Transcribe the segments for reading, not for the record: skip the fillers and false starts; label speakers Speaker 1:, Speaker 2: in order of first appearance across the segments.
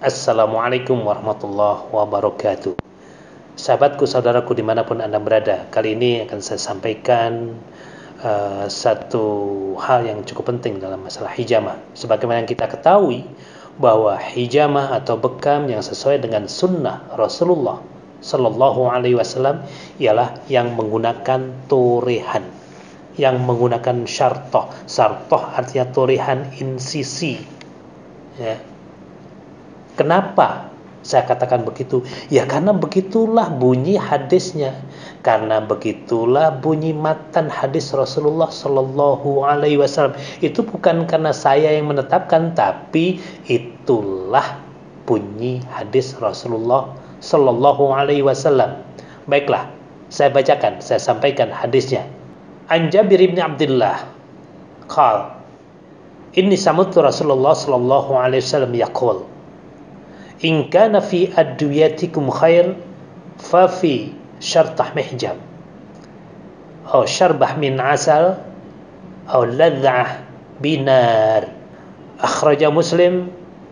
Speaker 1: Assalamualaikum warahmatullahi wabarakatuh. Sahabatku, saudaraku dimanapun Anda berada, kali ini akan saya sampaikan satu hal yang cukup penting dalam masalah hijamah. Sebagaimana yang kita ketahui bahwa hijamah atau bekam yang sesuai dengan sunnah Rasulullah Sallallahu Alaihi Wasallam ialah yang menggunakan torehan, yang menggunakan syartoh. Syartoh artinya torehan insisi. Ya. Kenapa saya katakan begitu? Ya karena begitulah bunyi hadisnya. Karena begitulah bunyi matan hadis Rasulullah Sallallahu Alaihi Wasallam. Itu bukan karena saya yang menetapkan, tapi itulah bunyi hadis Rasulullah Sallallahu Alaihi Wasallam. Baiklah, saya bacakan, saya sampaikan hadisnya. An Jabir bin Abdullah qala inni sami'tu Rasulullah Sallallahu Alaihi Wasallam yaqul in kana fi adwiyatikum khair fa fi syartah mihjam atau syarbah min asal atau ladzah binar. Akhraja Muslim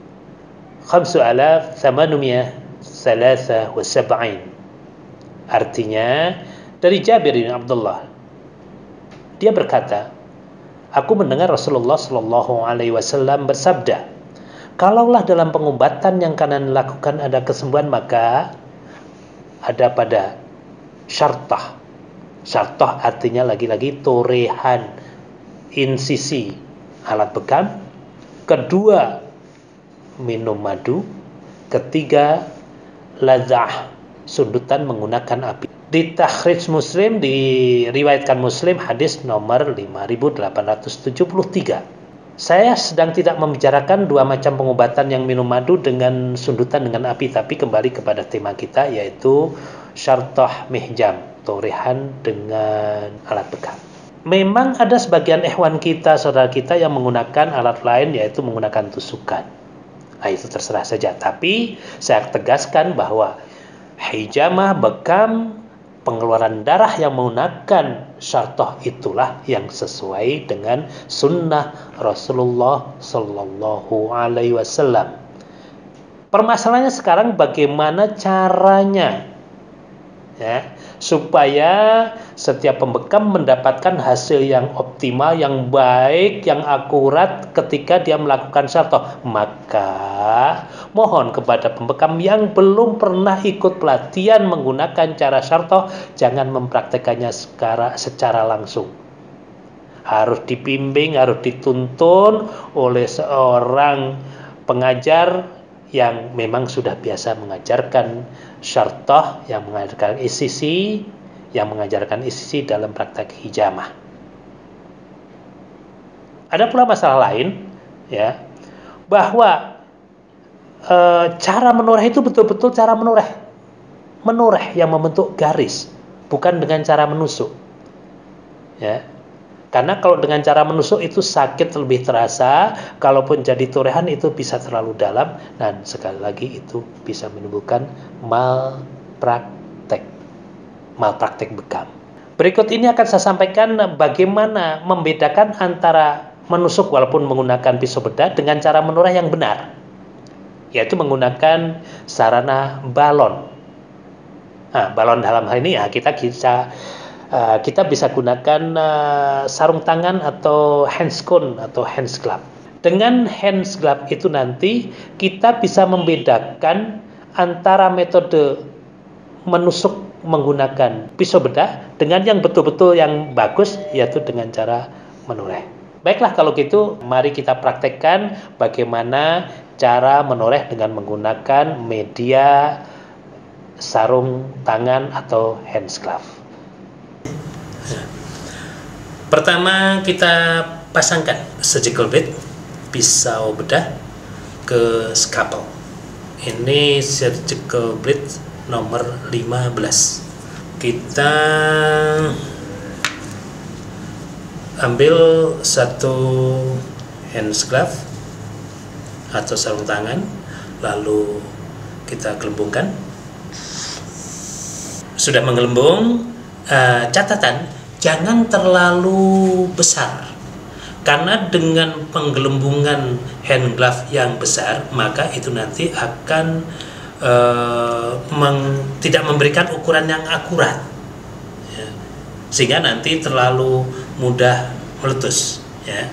Speaker 1: 5873. Artinya dari Jabir bin Abdullah, dia berkata, aku mendengar Rasulullah sallallahu alaihi wasallam bersabda, kalaulah dalam pengobatan yang kalian lakukan ada kesembuhan, maka ada pada syartah. Syartah artinya lagi-lagi torehan, insisi, alat bekam. Kedua, minum madu. Ketiga, ladzah, sundutan menggunakan api. Di takhrij Muslim, diriwayatkan Muslim hadis nomor 5873. Saya sedang tidak membicarakan dua macam pengobatan yang minum madu dengan sundutan dengan api, tapi kembali kepada tema kita, yaitu syartah mihjam, torehan dengan alat bekam. Memang ada sebagian ikhwan kita, saudara kita yang menggunakan alat lain, yaitu menggunakan tusukan. Nah, itu terserah saja. Tapi saya tegaskan bahwa hijamah, bekam, pengeluaran darah yang menggunakan syartoh itulah yang sesuai dengan sunnah Rasulullah Sallallahu Alaihi Wasallam. Permasalahannya sekarang bagaimana caranya, ya, supaya setiap pembekam mendapatkan hasil yang optimal, yang baik, yang akurat ketika dia melakukan syartoh. Maka mohon kepada pembekam yang belum pernah ikut pelatihan menggunakan cara syartoh, jangan mempraktekannya secara langsung. Harus dibimbing, harus dituntun oleh seorang pengajar yang memang sudah biasa mengajarkan syartoh, yang mengajarkan isisi, dalam praktek hijamah. Ada pula masalah lain, ya, bahwa cara menoreh itu betul-betul cara menoreh yang membentuk garis, bukan dengan cara menusuk, ya. Karena kalau dengan cara menusuk itu sakit lebih terasa, kalaupun jadi torehan itu bisa terlalu dalam, dan sekali lagi itu bisa menimbulkan malpraktek bekam. Berikut ini akan saya sampaikan bagaimana membedakan antara menusuk walaupun menggunakan pisau bedah dengan cara menoreh yang benar, yaitu menggunakan sarana balon. Nah, balon dalam hal ini ya kita bisa gunakan sarung tangan atau handscone atau hands glove. Dengan hands glove itu nanti kita bisa membedakan antara metode menusuk menggunakan pisau bedah dengan yang betul-betul yang bagus, yaitu dengan cara menoreh. Baiklah, kalau gitu mari kita praktekkan bagaimana cara menoreh dengan menggunakan media sarung tangan atau hands glove. Pertama, kita pasangkan surgical blade, pisau bedah, ke scalpel. Ini surgical blade nomor 15. Kita ambil satu hands glove atau sarung tangan, lalu kita gelembungkan. Sudah menggelembung, catatan jangan terlalu besar. Karena dengan penggelembungan hand glove yang besar, maka itu nanti akan tidak memberikan ukuran yang akurat, ya, sehingga nanti terlalu mudah meletus, ya.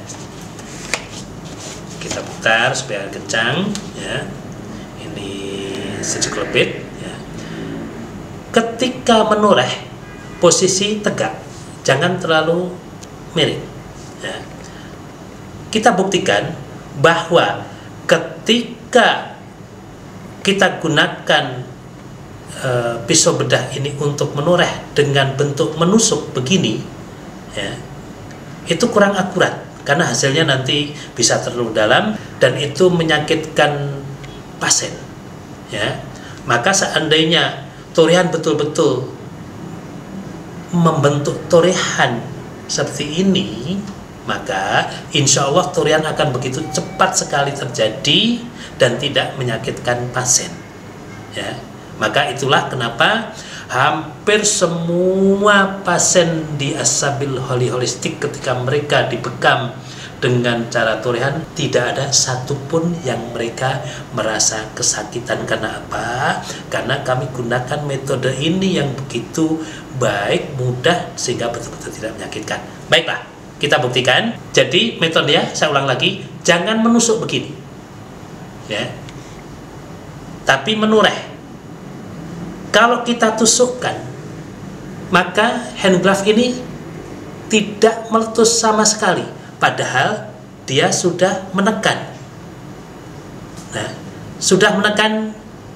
Speaker 1: Kita putar supaya kencang, ya. Ini surgical bit, ya. Ketika menoreh, posisi tegak, jangan terlalu miring, ya. Kita buktikan bahwa ketika kita gunakan pisau bedah ini untuk menoreh dengan bentuk menusuk begini, ya, itu kurang akurat karena hasilnya nanti bisa terlalu dalam dan itu menyakitkan pasien, ya. Maka seandainya torehan betul-betul membentuk torehan seperti ini, maka insya Allah torehan akan begitu cepat sekali terjadi dan tidak menyakitkan pasien, ya. Maka itulah kenapa hampir semua pasien di As-Sabil Holistik ketika mereka dibekam dengan cara torehan tidak ada satupun yang mereka merasa kesakitan. Karena apa? Karena kami gunakan metode ini yang begitu baik, mudah, sehingga betul-betul tidak menyakitkan. Baiklah, kita buktikan. Jadi metodenya saya ulang lagi, jangan menusuk begini, ya, tapi menoreh. Kalau kita tusukkan, maka hand glove ini tidak meletus sama sekali, padahal dia sudah menekan. Nah, sudah menekan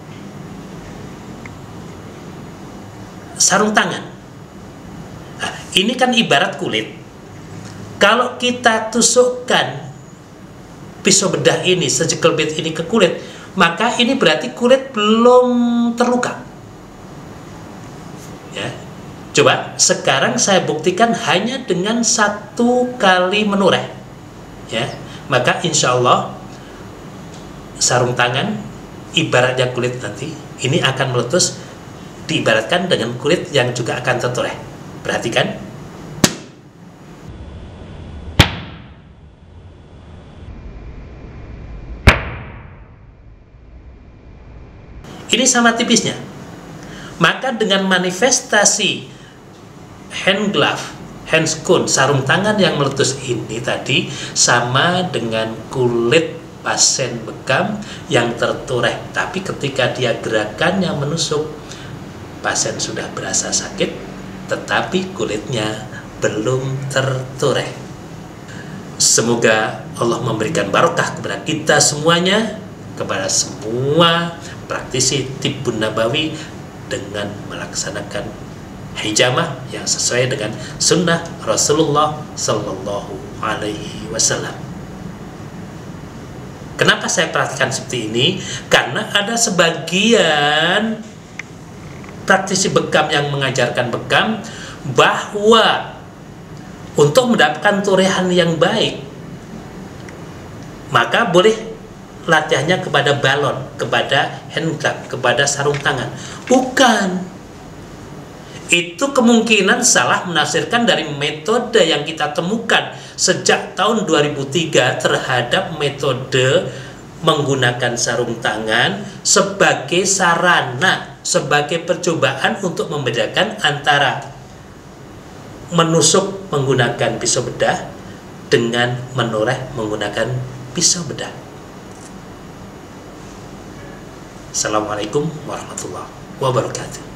Speaker 1: sarung tangan. Nah, ini kan ibarat kulit. Kalau kita tusukkan pisau bedah ini, surgical bit ini ke kulit, maka ini berarti kulit belum terluka, ya. Coba sekarang saya buktikan hanya dengan 1 kali menoreh, ya. Maka insya Allah sarung tangan ibaratnya kulit nanti ini akan meletus, diibaratkan dengan kulit yang juga akan tertoreh. Perhatikan. Ini sama tipisnya. Maka dengan manifestasi hand glove, hand scone, sarung tangan yang meletus ini tadi sama dengan kulit pasien bekam yang tertoreh. Tapi ketika dia gerakannya menusuk, pasien sudah berasa sakit, tetapi kulitnya belum tertoreh. Semoga Allah memberikan barokah kepada kita semuanya, kepada semua praktisi Tibbun Nabawi dengan melaksanakan hijamah yang sesuai dengan sunnah Rasulullah Sallallahu Alaihi Wasallam. Kenapa saya perhatikan seperti ini? Karena ada sebagian praktisi bekam yang mengajarkan bekam bahwa untuk mendapatkan torehan yang baik, maka boleh latihannya kepada balon, kepada hand glove, kepada sarung tangan. Bukan. Itu kemungkinan salah menafsirkan dari metode yang kita temukan sejak tahun 2003 terhadap metode menggunakan sarung tangan sebagai sarana, sebagai percobaan untuk membedakan antara menusuk menggunakan pisau bedah dengan menoreh menggunakan pisau bedah. Assalamualaikum warahmatullahi wabarakatuh.